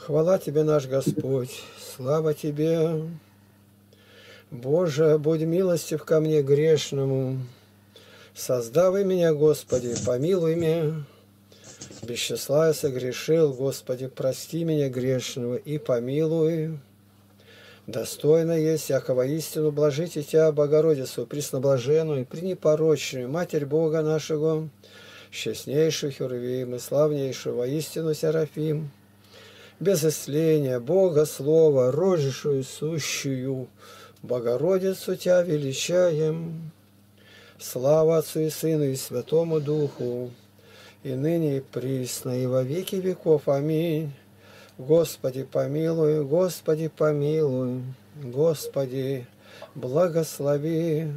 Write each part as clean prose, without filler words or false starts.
Хвала Тебе, наш Господь, слава Тебе. Боже, будь милостив ко мне грешному. Создавай меня, Господи, помилуй меня. Без числа я согрешил, Господи, прости меня грешного и помилуй. Достойно есть всякого истину блажите Тебя, Богородицу, пресноблаженную, пренепорочную, Матерь Бога нашего, честнейшую Херувим и славнейшую воистину Серафим, без исления, Бога Слова, рожешую сущую, Богородицу Тебя величаем. Слава Отцу и Сыну и Святому Духу, и ныне и присно, и во веки веков. Аминь. Господи, помилуй, Господи, помилуй, Господи, благослови.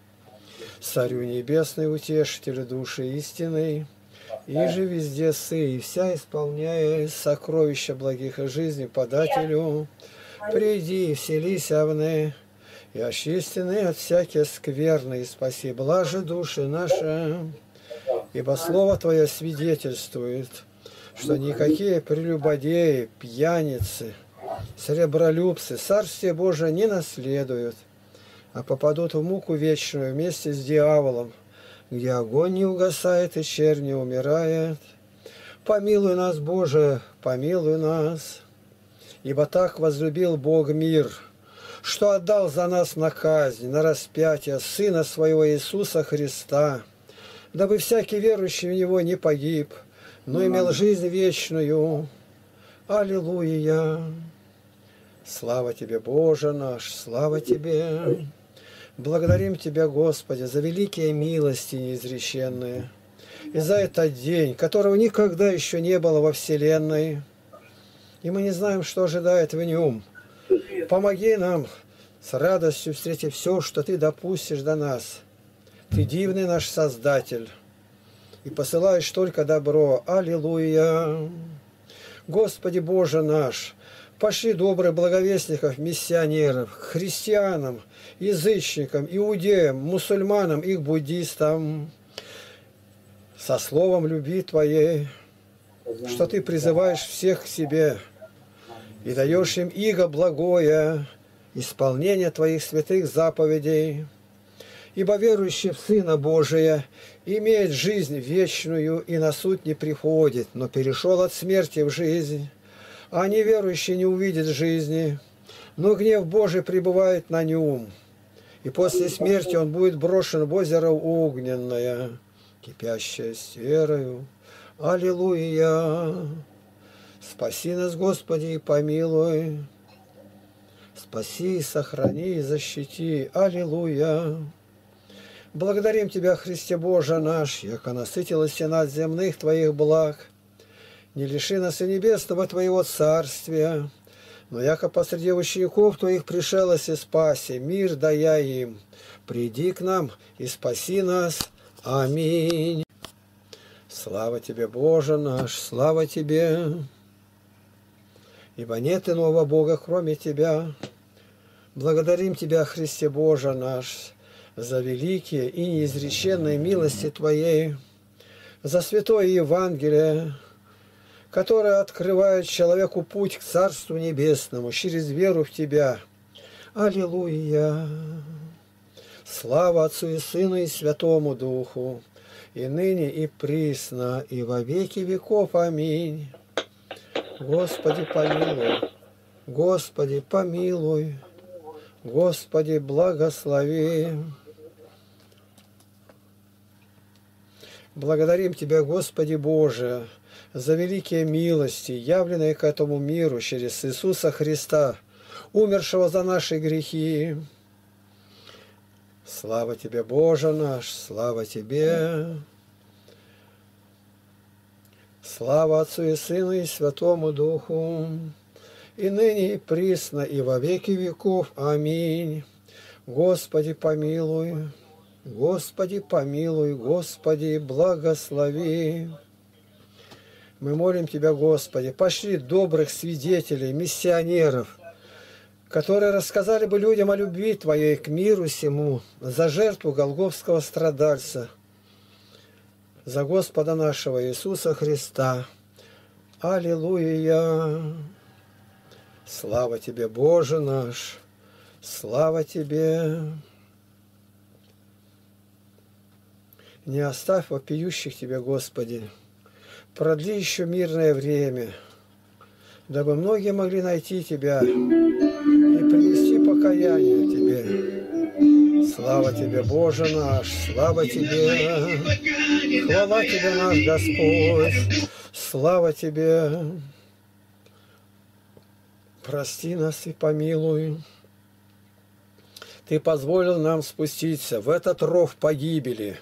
Царю небесный, утешитель души истинной, и же везде сы, и вся исполняя сокровища благих и жизни подателю, приди и вселись овны, и очистены от всякие скверны, и спаси блажи души наши. Ибо Слово Твое свидетельствует, что никакие прелюбодеи, пьяницы, сребролюбцы Царствие Божие не наследуют, а попадут в муку вечную вместе с дьяволом, где огонь не угасает и чернь не умирает. Помилуй нас, Боже, помилуй нас, ибо так возлюбил Бог мир, что отдал за нас на казнь, на распятие Сына Своего Иисуса Христа, дабы всякий верующий в Него не погиб, но имел жизнь вечную. Аллилуйя! Слава Тебе, Боже наш, слава Тебе! Благодарим Тебя, Господи, за великие милости неизреченные, и за этот день, которого никогда еще не было во вселенной, и мы не знаем, что ожидает в нем. Помоги нам с радостью встретить все, что Ты допустишь до нас. Ты дивный наш Создатель, и посылаешь только добро. Аллилуйя! Господи Боже наш, пошли добрых благовестников, миссионеров, христианам, язычникам, иудеям, мусульманам и буддистам, со словом любви Твоей, что Ты призываешь всех к себе и даешь им иго благое, исполнение Твоих святых заповедей. Ибо верующий в Сына Божия имеет жизнь вечную и на суд не приходит, но перешел от смерти в жизнь. А неверующий не увидит жизни, но гнев Божий пребывает на нем, и после смерти он будет брошен в озеро огненное, кипящее серою. Аллилуйя! Спаси нас, Господи, и помилуй. Спаси, сохрани и защити. Аллилуйя! Благодарим Тебя, Христе Боже наш, яко насытилась сенат земных Твоих благ. Не лиши нас и небесного Твоего царствия, но яко посреди учеников Твоих пришелось и спаси, мир дая им. Приди к нам и спаси нас. Аминь. Слава Тебе, Боже наш, слава Тебе, ибо нет иного Бога, кроме Тебя. Благодарим Тебя, Христе Боже наш, за великие и неизреченные милости Твоей, за святое Евангелие, которое открывает человеку путь к Царству Небесному через веру в Тебя. Аллилуйя! Слава Отцу и Сыну и Святому Духу, и ныне и присно, и во веки веков. Аминь. Господи, помилуй, Господи, помилуй, Господи, благослови. Благодарим Тебя, Господи Боже, за великие милости, явленные к этому миру через Иисуса Христа, умершего за наши грехи. Слава Тебе, Боже наш, слава Тебе. Слава Отцу и Сыну и Святому Духу, и ныне и присно, и во веки веков. Аминь. Господи, помилуй, Господи, помилуй, Господи, благослови. Мы молим Тебя, Господи, пошли добрых свидетелей, миссионеров, которые рассказали бы людям о любви Твоей к миру сему, за жертву голгофского страдальца, за Господа нашего Иисуса Христа. Аллилуйя! Слава Тебе, Боже наш, слава Тебе. Не оставь вопиющих Тебе, Господи, продли еще мирное время, дабы многие могли найти Тебя и принести покаяние Тебе. Слава Тебе, Боже наш, слава Тебе, хвала Тебе, наш Господь, слава Тебе. Прости нас и помилуй. Ты позволил нам спуститься в этот ров погибели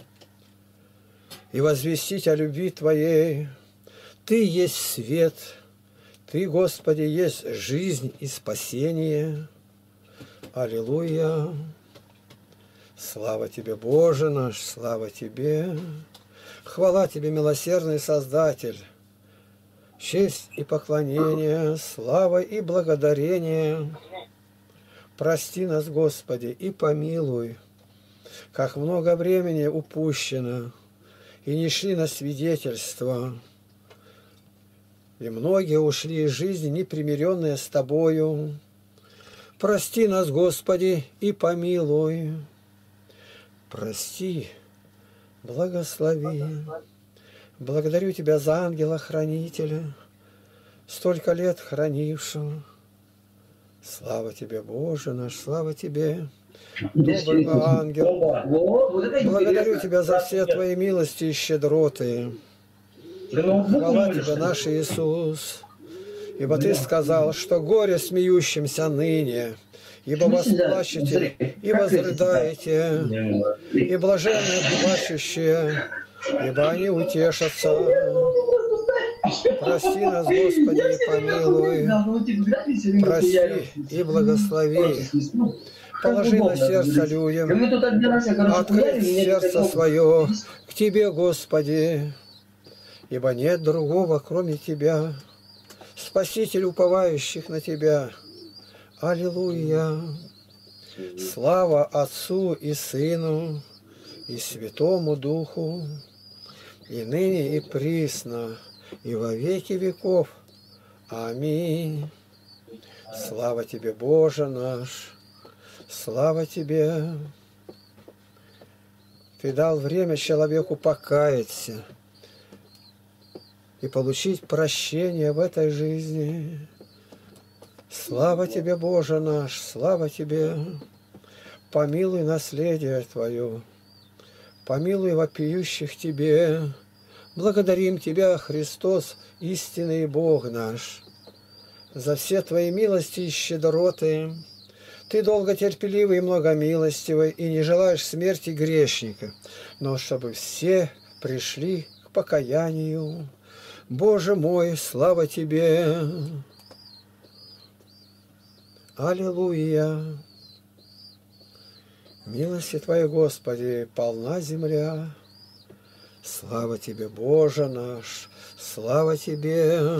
и возвестить о любви Твоей. Ты есть свет, Ты, Господи, есть жизнь и спасение. Аллилуйя! Слава Тебе, Боже наш, слава Тебе! Хвала Тебе, милосердный Создатель! Честь и поклонение, слава и благодарение. Прости нас, Господи, и помилуй, как много времени упущено, и не шли на свидетельство, и многие ушли из жизни, непримиренные с Тобою. Прости нас, Господи, и помилуй. Прости, благослови. Благодарю Тебя за ангела-хранителя, столько лет хранившего. Слава Тебе, Боже наш, слава Тебе, добрый ангел. Благодарю Тебя за все Твои милости и щедроты. Хвала Тебе, наш Иисус, ибо Ты сказал, что горе смеющимся ныне, ибо восплачете и возрыдаете, и блаженные плачущие, ибо они утешатся. Прости нас, Господи, и помилуй. Прости и благослови. Положи на сердце людям, открыть сердце свое к Тебе, Господи, ибо нет другого, кроме Тебя, Спаситель уповающих на Тебя. Аллилуйя! Слава Отцу и Сыну и Святому Духу, и ныне, и присно, и во веки веков. Аминь. Слава Тебе, Боже наш, слава Тебе. Ты дал время человеку покаяться и получить прощение в этой жизни. Слава Тебе, Боже наш, слава Тебе. Помилуй наследие Твое, помилуй вопиющих Тебе. Благодарим Тебя, Христос, истинный Бог наш, за все Твои милости и щедроты. Ты долготерпеливый и многомилостивый, и не желаешь смерти грешника, но чтобы все пришли к покаянию. Боже мой, слава Тебе! Аллилуйя! Милости Твоей, Господи, полна земля. Слава Тебе, Боже наш, слава Тебе!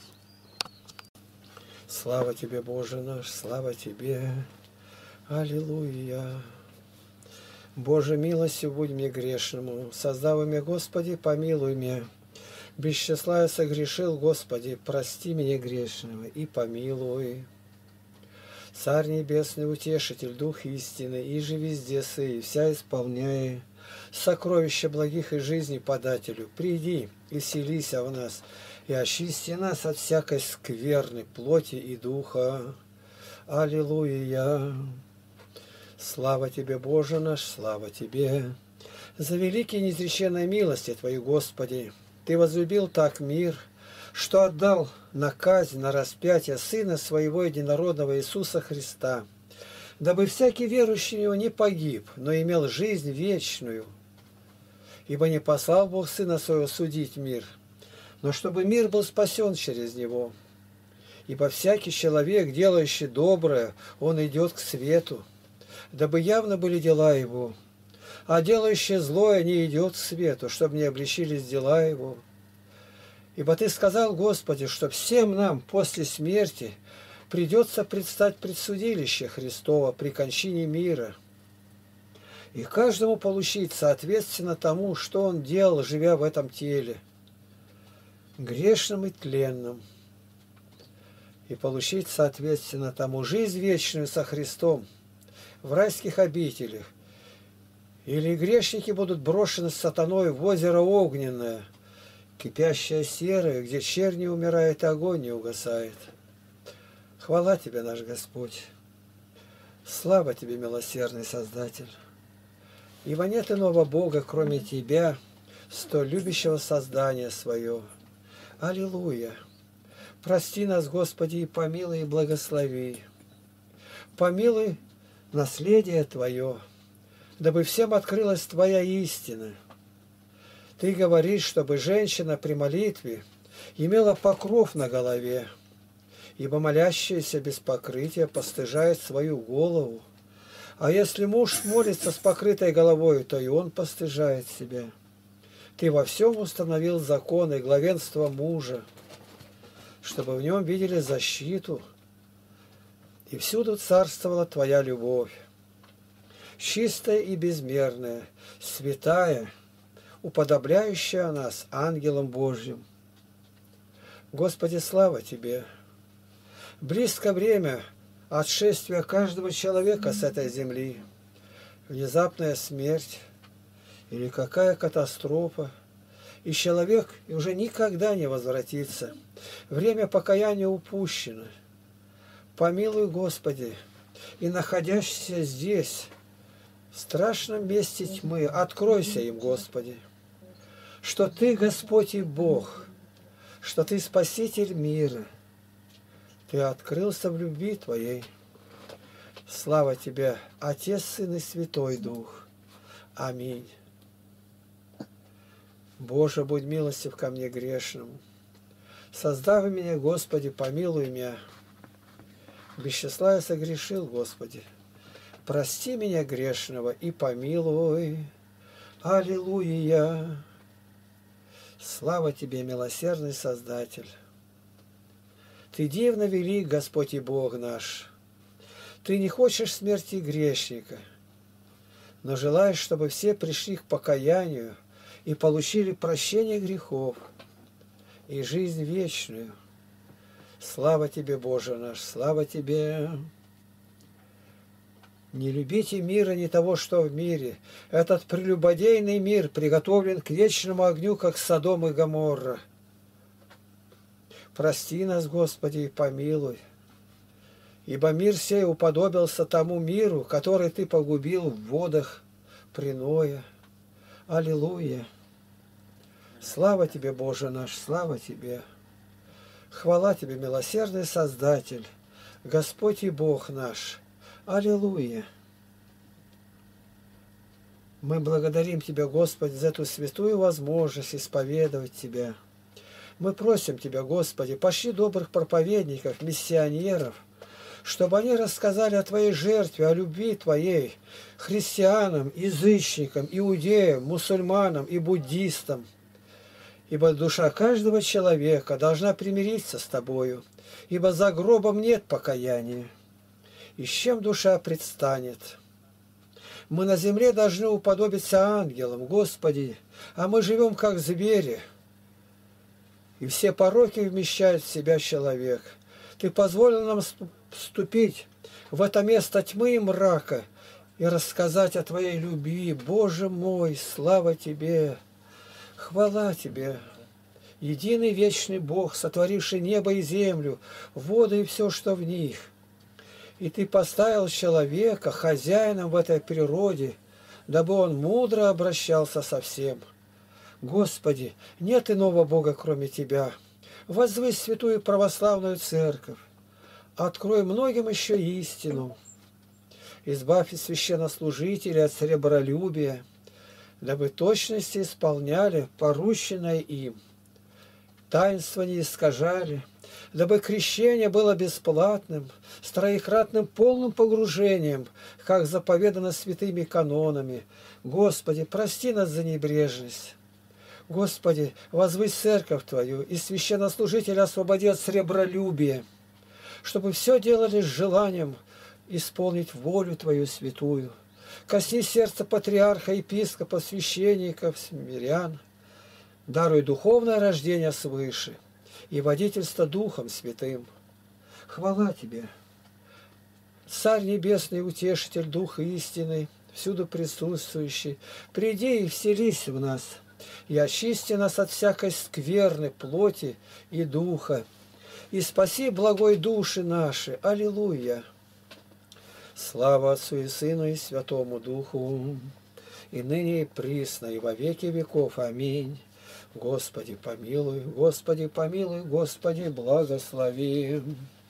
Слава Тебе, Боже наш, слава Тебе! Аллилуйя! Боже, милостью будь мне грешному, создав меня, Господи, помилуй меня. Без числа я согрешил, Господи, прости меня грешного и помилуй. Царь Небесный, Утешитель, Дух истины, и же везде сый, вся исполняя сокровища благих и жизни подателю, приди и селися в нас, и очисти нас от всякой скверны плоти и духа. Аллилуйя! Слава Тебе, Боже наш, слава Тебе! За великие неизреченные милости Твои, Господи! Ты возлюбил так мир, что отдал на казнь, на распятие Сына Своего Единородного Иисуса Христа, дабы всякий верующий в Него не погиб, но имел жизнь вечную. Ибо не послал Бог Сына Своего судить мир, но чтобы мир был спасен через Него. Ибо всякий человек, делающий доброе, он идет к свету, дабы явно были дела его, а делающий злое не идет к свету, чтобы не обличились дела его. Ибо Ты сказал, Господи, что всем нам после смерти придется предстать пред судилище Христово при кончине мира, и каждому получить соответственно тому, что он делал, живя в этом теле, грешным и тленным. и получить, соответственно, тому жизнь вечную со Христом в райских обителях. Или грешники будут брошены с сатаной в озеро огненное, кипящее серое, где чернь не умирает, и огонь не угасает. Хвала Тебе, наш Господь! Слава Тебе, милосердный Создатель! Ибо нет иного Бога, кроме Тебя, столь любящего создания свое. Аллилуйя! Прости нас, Господи, и помилуй, и благослови. Помилуй наследие Твое, дабы всем открылась Твоя истина. Ты говоришь, чтобы женщина при молитве имела покров на голове, ибо молящаяся без покрытия постыжает свою голову. А если муж молится с покрытой головой, то и он постыжает себя. Ты во всем установил закон и главенство мужа, чтобы в нем видели защиту, и всюду царствовала Твоя любовь, чистая и безмерная, святая, уподобляющая нас ангелам Божьим. Господи, слава Тебе! Близко время отшествия каждого человека с этой земли, внезапная смерть или какая катастрофа, и человек уже никогда не возвратится. Время покаяния упущено. Помилуй, Господи, и находящийся здесь, в страшном месте тьмы, откройся им, Господи, что Ты, Господь и Бог, что Ты Спаситель мира, Ты открылся в любви Твоей. Слава Тебе, Отец, Сын и Святой Дух. Аминь. Боже, будь милостив ко мне грешному. Создав меня, Господи, помилуй меня. Без числа я согрешил, Господи. Прости меня грешного и помилуй. Аллилуйя. Слава Тебе, милосердный Создатель. Ты дивно велик, Господь и Бог наш. Ты не хочешь смерти грешника, но желаешь, чтобы все пришли к покаянию и получили прощение грехов и жизнь вечную. Слава Тебе, Боже наш, слава Тебе! Не любите мира, не того, что в мире. Этот прелюбодейный мир приготовлен к вечному огню, как Содом и Гоморра. Прости нас, Господи, и помилуй. Ибо мир сей уподобился тому миру, который Ты погубил в водах Приноя. Аллилуйя! Слава Тебе, Боже наш, слава Тебе! Хвала Тебе, милосердный Создатель, Господь и Бог наш. Аллилуйя! Мы благодарим Тебя, Господи, за эту святую возможность исповедовать Тебя. Мы просим Тебя, Господи, пошли добрых проповедников, миссионеров, чтобы они рассказали о Твоей жертве, о любви Твоей христианам, язычникам, иудеям, мусульманам и буддистам. Ибо душа каждого человека должна примириться с Тобою, ибо за гробом нет покаяния. И с чем душа предстанет? Мы на земле должны уподобиться ангелам, Господи, а мы живем как звери. И все пороки вмещает в себя человек. Ты позволил нам вступить в это место тьмы и мрака и рассказать о Твоей любви. Боже мой, слава Тебе! Хвала Тебе! Единый вечный Бог, сотворивший небо и землю, воды и все, что в них. И Ты поставил человека хозяином в этой природе, дабы он мудро обращался со всем. Господи, нет иного Бога, кроме Тебя. Возвысь святую православную церковь. Открой многим еще истину. Избавь священнослужителей от сребролюбия, дабы точности исполняли порученное им. Таинства не искажали, дабы крещение было бесплатным, с троекратным полным погружением, как заповедано святыми канонами. Господи, прости нас за небрежность. Господи, возвысь церковь Твою, и священнослужителя освободи от сребролюбия, чтобы все делали с желанием исполнить волю Твою святую. Коснись сердца патриарха, епископа, священников, мирян. Даруй духовное рождение свыше и водительство Духом Святым. Хвала тебе, Царь Небесный, Утешитель, Дух истины, всюду присутствующий, приди и вселись в нас, и очисти нас от всякой скверны плоти и духа, и спаси благой души наши. Аллилуйя! Слава Отцу и Сыну и Святому Духу, и ныне и присно, и во веки веков. Аминь. Господи, помилуй, Господи, помилуй, Господи, благослови.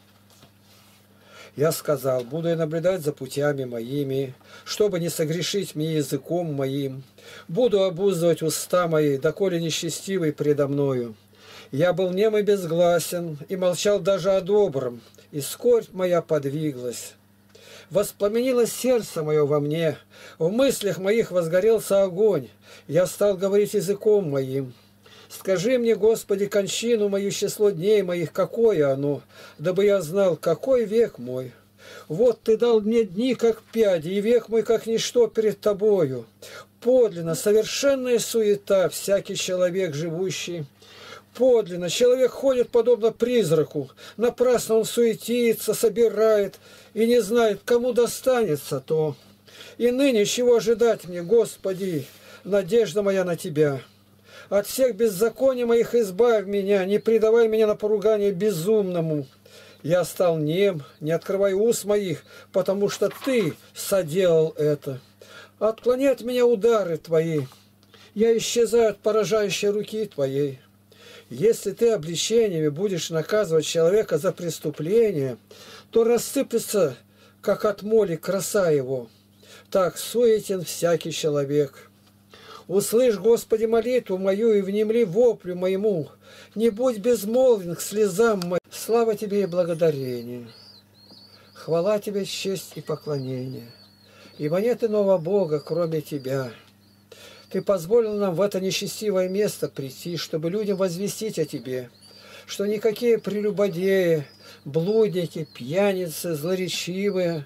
Я сказал, буду я наблюдать за путями моими, чтобы не согрешить мне языком моим. Буду обуздывать уста мои, доколе нечестивый предо мною. Я был нем и безгласен, и молчал даже о добром, и скорбь моя подвиглась. Воспламенилось сердце мое во мне, в мыслях моих возгорелся огонь, я стал говорить языком моим. Скажи мне, Господи, кончину мою, число дней моих, какое оно, дабы я знал, какой век мой. Вот Ты дал мне дни, как пяди, и век мой, как ничто перед Тобою. Подлинно, совершенная суета, всякий человек живущий. Подлинно, человек ходит подобно призраку, напрасно он суетится, собирает и не знает, кому достанется то. И ныне чего ожидать мне, Господи, надежда моя на Тебя. От всех беззаконий моих избавь меня, не предавай меня на поругание безумному. Я стал нем, не открывай уст моих, потому что Ты соделал это. Отклони от меня удары Твои, я исчезаю от поражающей руки Твоей. Если Ты обличениями будешь наказывать человека за преступление, то рассыплется, как от моли, краса его. Так суетен всякий человек. Услышь, Господи, молитву мою и внемли воплю моему. Не будь безмолвен к слезам моим. Слава Тебе и благодарение. Хвала Тебе, честь и поклонение. Ибо нет иного Бога, кроме Тебя. Ты позволил нам в это нечестивое место прийти, чтобы людям возвестить о Тебе, что никакие прелюбодеи, блудники, пьяницы, злоречивые,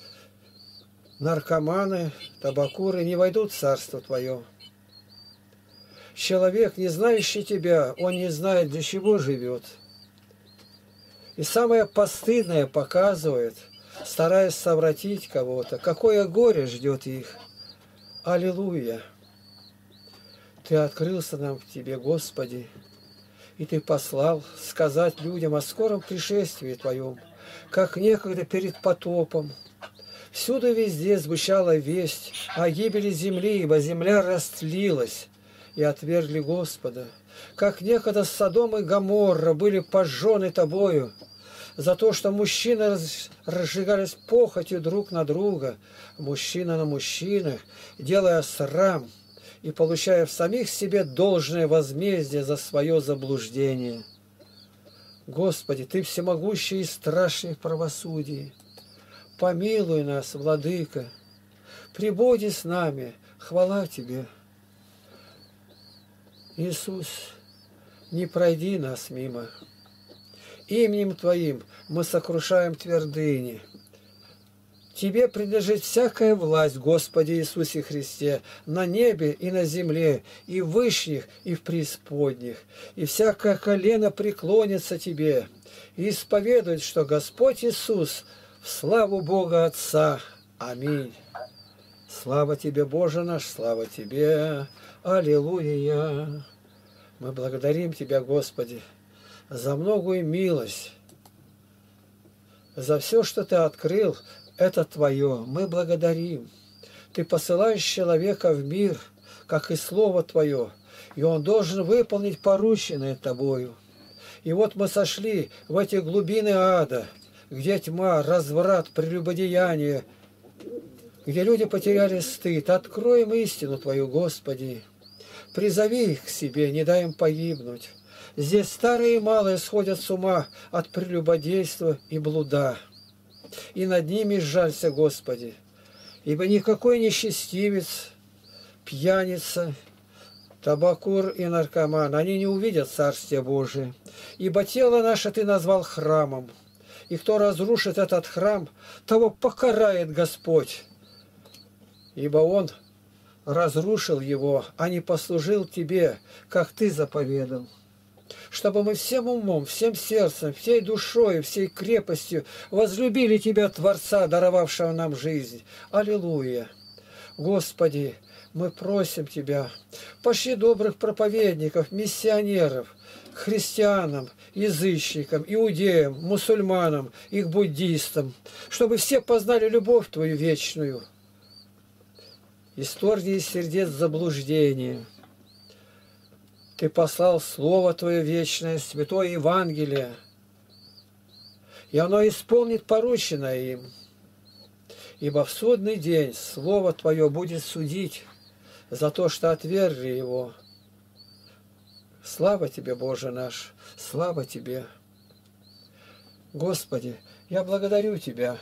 наркоманы, табакуры не войдут в Царство Твое. Человек, не знающий Тебя, он не знает, для чего живет. И самое постыдное показывает, стараясь совратить кого-то, какое горе ждет их. Аллилуйя! Ты открылся нам в Тебе, Господи, и Ты послал сказать людям о скором пришествии Твоем, как некогда перед потопом. Всюду везде звучала весть о гибели земли, ибо земля растлилась, и отвергли Господа. Как некогда Содом и Гоморра были пожжены Тобою, за то, что мужчины разжигались похотью друг на друга, мужчина на мужчинах, делая срам и получая в самих себе должное возмездие за свое заблуждение. Господи, Ты всемогущий и страшный в правосудии. Помилуй нас, Владыка, пребуди с нами, хвала Тебе. Иисус, не пройди нас мимо. Именем Твоим мы сокрушаем твердыни. Тебе принадлежит всякая власть, Господи Иисусе Христе, на небе и на земле, и в вышних, и в преисподних. И всякое колено преклонится Тебе и исповедует, что Господь Иисус в славу Бога Отца. Аминь. Слава Тебе, Боже наш, слава Тебе. Аллилуйя! Мы благодарим Тебя, Господи, за многую милость, за все, что Ты открыл, это Твое. Мы благодарим. Ты посылаешь человека в мир, как и Слово Твое, и он должен выполнить порученное Тобою. И вот мы сошли в эти глубины ада, где тьма, разврат, прелюбодеяние, где люди потеряли стыд. Откроем истину Твою, Господи. Призови их к себе, не дай им погибнуть. Здесь старые и малые сходят с ума от прелюбодейства и блуда. И над ними сжалься, Господи. Ибо никакой нечестивец, пьяница, табакур и наркоман, они не увидят Царствие Божие. Ибо тело наше Ты назвал храмом. И кто разрушит этот храм, того покарает Господь. Ибо Он разрушил его, а не послужил Тебе, как Ты заповедал. чтобы мы всем умом, всем сердцем, всей душой, всей крепостью возлюбили Тебя, Творца, даровавшего нам жизнь. Аллилуйя! Господи, мы просим Тебя, пошли добрых проповедников, миссионеров, христианам, язычникам, иудеям, мусульманам и к буддистам, чтобы все познали любовь Твою вечную. Исторги из сердец заблуждения. Ты послал Слово Твое вечное, Святое Евангелие, и оно исполнит порученное им. Ибо в судный день Слово Твое будет судить за то, что отвергли его. Слава Тебе, Боже наш, слава Тебе. Господи, я благодарю Тебя.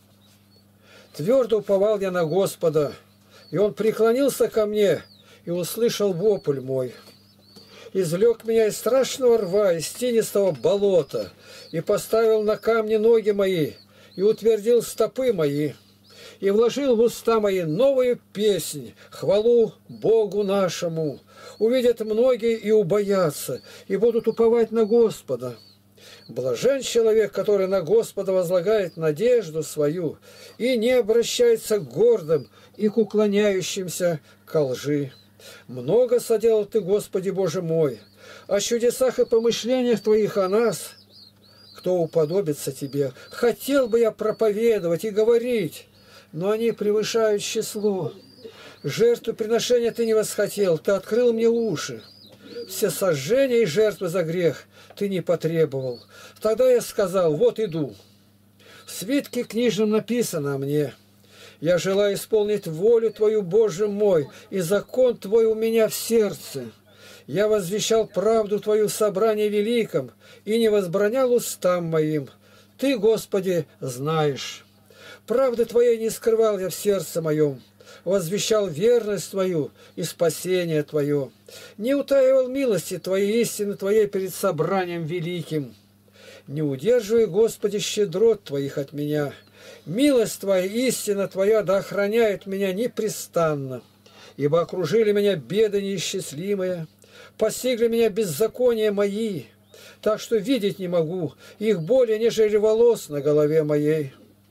Твердо уповал я на Господа, и Он преклонился ко мне и услышал вопль мой. Извлек меня из страшного рва, из тенистого болота, и поставил на камни ноги мои, и утвердил стопы мои, и вложил в уста мои новую песнь, хвалу Богу нашему. Увидят многие и убоятся, и будут уповать на Господа. Блажен человек, который на Господа возлагает надежду свою и не обращается к гордым и к уклоняющимся ко лжи. Много соделал Ты, Господи Боже мой, о чудесах и помышлениях Твоих о нас. Кто уподобится Тебе? Хотел бы я проповедовать и говорить, но они превышают число. Жертву приношения Ты не восхотел, Ты открыл мне уши. Все сожжения и жертвы за грех Ты не потребовал. Тогда я сказал: вот иду. В свитке книжном написано о мне: я желаю исполнить волю Твою, Боже мой, и закон Твой у меня в сердце. Я возвещал правду Твою в собрании великом и не возбранял устам моим. Ты, Господи, знаешь. Правды Твоей не скрывал я в сердце моем. Возвещал верность Твою и спасение Твое. Не утаивал милости Твоей, истины Твоей перед собранием великим. Не удерживай, Господи, щедрот Твоих от меня. Милость Твоя, истина Твоя да охраняет меня непрестанно. Ибо окружили меня беды неисчислимые, постигли меня беззакония мои, так что видеть не могу их более, нежели волос на голове моей.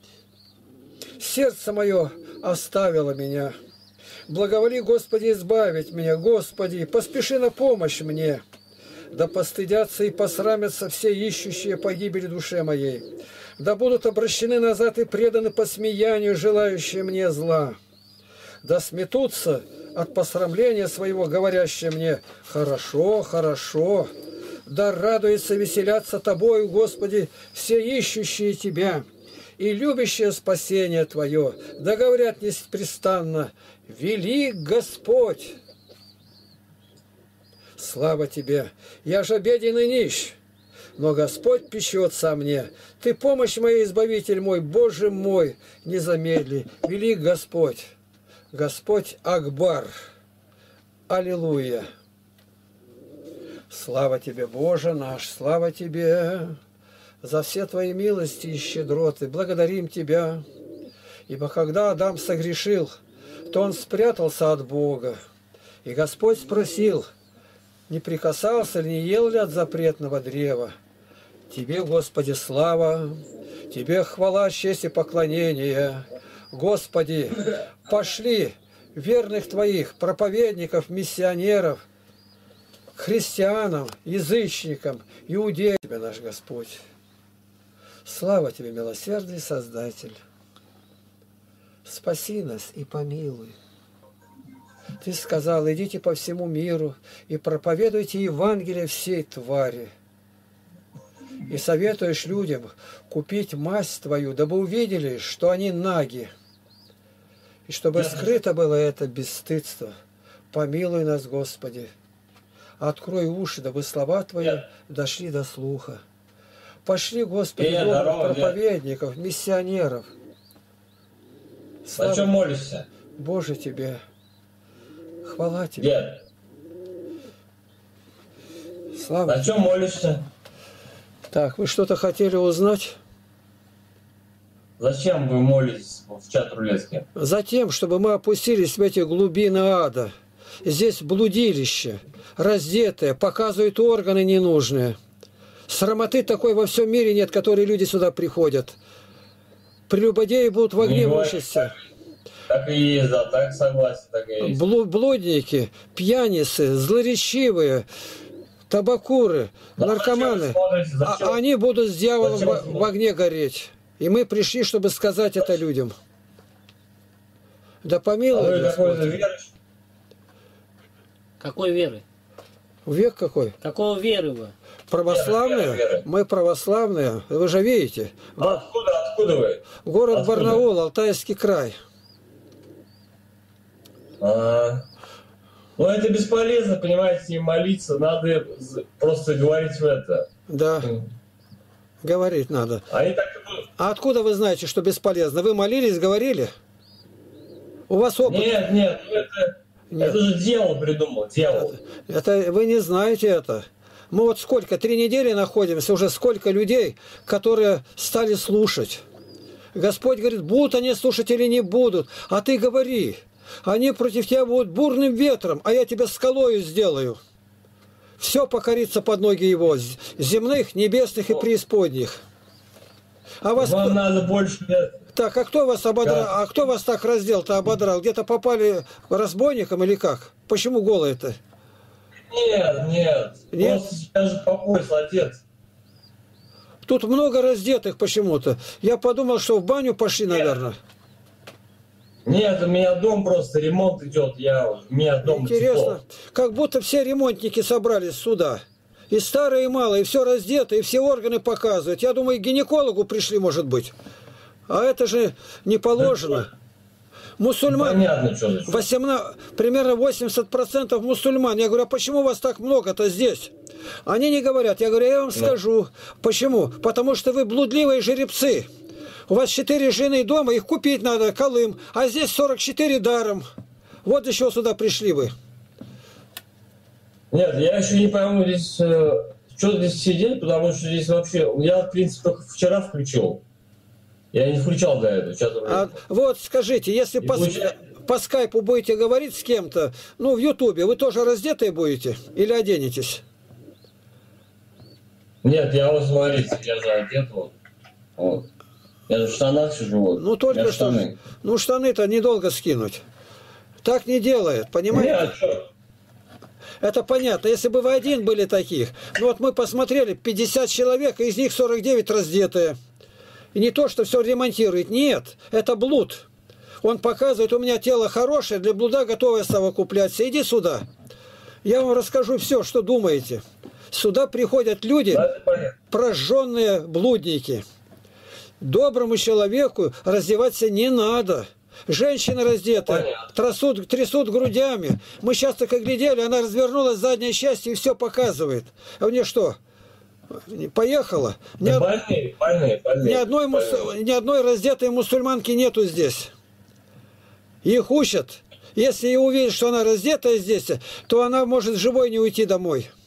Сердце мое оставило меня. Благоволи, Господи, избавить меня. Господи, поспеши на помощь мне. Да постыдятся и посрамятся все ищущие погибели душе моей. Да будут обращены назад и преданы посмеянию, желающие мне зла. Да сметутся от посрамления своего, говорящие мне: хорошо, хорошо. Да радуются, веселятся Тобою, Господи, все ищущие Тебя и любящее спасение Твое, да говорят непрестанно: велик Господь! Слава Тебе! Я же беден и нищ, но Господь печется о мне. Ты помощь моя, Избавитель мой, Боже мой, не замедли. Велик Господь! Господь Акбар! Аллилуйя! Слава Тебе, Боже наш! Слава Тебе! За все Твои милости и щедроты благодарим Тебя, ибо когда Адам согрешил, то он спрятался от Бога. И Господь спросил: не прикасался ли, не ел ли от запретного древа? Тебе, Господи, слава, Тебе хвала, честь и поклонение. Господи, пошли верных Твоих проповедников, миссионеров, христианам, язычникам, иудеям, Тебе, наш Господь. Слава Тебе, милосердный Создатель! Спаси нас и помилуй. Ты сказал: идите по всему миру и проповедуйте Евангелие всей твари. И советуешь людям купить мазь Твою, дабы увидели, что они наги, и чтобы скрыто было это бесстыдство. Помилуй нас, Господи. Открой уши, дабы слова Твои дошли до слуха. Пошли, Господи, добрых проповедников, миссионеров. Слава, о чем молишься? Боже Тебе. Хвала Тебе. Слава О чем молишься? Так, вы что-то хотели узнать? Зачем вы молитесь в чат рулетки? Затем, чтобы мы опустились в эти глубины ада здесь блудилище, раздетые, показывают органы ненужные. Срамоты такой во всем мире нет, которые люди сюда приходят. Прелюбодеи будут в огне мучиться. Так и есть, да, так согласен, так и есть. Блудники, пьяницы, злоречивые, табакуры, Да наркоманы, зачем? они будут с дьяволом в огне гореть. И мы пришли, чтобы сказать это людям. Да помилуй Господь. Какой веры? Век какой? Какого веры вы? Православные? Веры. Мы православные. Вы же видите. Откуда вы? Город Откуда? Барнаул, Алтайский край. Ну, это бесполезно, понимаете, не молиться. Надо просто говорить в это. Да. Говорить надо. Они так и будут. А откуда вы знаете, что бесполезно? Вы молились, говорили? У вас опыт? Нет, ну это же дьявол придумал, дьявол. Это вы не знаете это. Мы вот сколько, 3 недели находимся, уже сколько людей, которые стали слушать. Господь говорит, будут они слушать или не будут. А ты говори, они против тебя будут бурным ветром, а я тебя скалою сделаю. Все покорится под ноги его, земных, небесных и преисподних. А вас... Вам надо больше... Так, а кто вас ободрал? Да. А кто вас так раздел-то ободрал? Где-то попали разбойникам или как? Почему голые-то? Нет. Нет? Просто сейчас же по пояс отец. Тут много раздетых почему-то. Я подумал, что в баню пошли, наверное. Нет, у меня дом просто, ремонт идет. У меня дом Интересно. тепло. Как будто все ремонтники собрались сюда. И старые, и малые, и все раздето, и все органы показывают. Я думаю, к гинекологу пришли, может быть. А это же не положено. Мусульман, Понятно, что за 18, примерно 80% мусульман. Я говорю, а почему вас так много-то здесь? Они не говорят. Я говорю, я вам скажу. Почему? Потому что вы блудливые жеребцы. У вас 4 жены дома, их купить надо, Колым. А здесь 44 даром. Вот для чего сюда пришли вы. Нет, я еще не пойму здесь, что здесь сидеть, потому что здесь вообще... Я, в принципе, только вчера включил. Я не включал до этого. Сейчас Вот скажите, если по скайпу будете говорить с кем-то, ну, в Ютубе, вы тоже раздетые будете или оденетесь? Нет, я вот, смотрите, я же одет вот. Я же в штанах сижу вот. Ну, только что... Штаны. Ну, штаны-то недолго скинуть. Так не делает, понимаете? Нет, что? Это понятно. Если бы вы один были таких. Ну, вот мы посмотрели, 50 человек, из них 49 раздетые. И не то, что все ремонтирует. Нет, это блуд. Он показывает, у меня тело хорошее, для блуда готовое совокупляться. Иди сюда. Я вам расскажу все, что думаете. Сюда приходят люди, прожженные блудники. Доброму человеку раздеваться не надо. Женщины раздеты, трясут грудями. Мы сейчас так и глядели, она развернулась, заднее счастье и все показывает. А у нее что? Поехала? Ни одной раздетой мусульманки нету здесь. Их учат. Если и увидят, что она раздетая здесь, то она может живой не уйти домой.